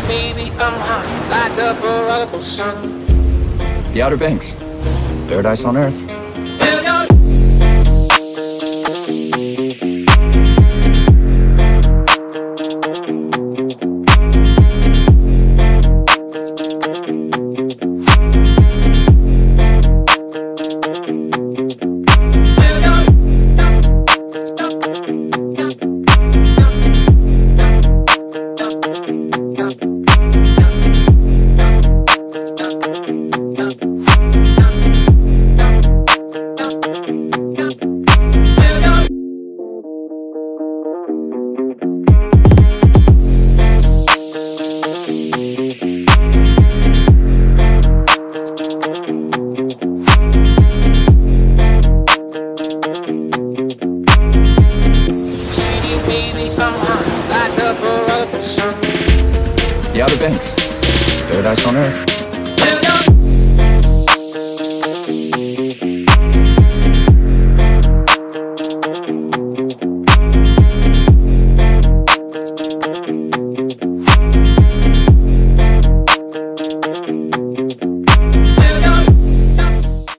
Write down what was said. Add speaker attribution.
Speaker 1: baby, I'm hot, like the prodigal son.
Speaker 2: The Outer Banks. Paradise on Earth. The Outer Banks. Paradise on Earth.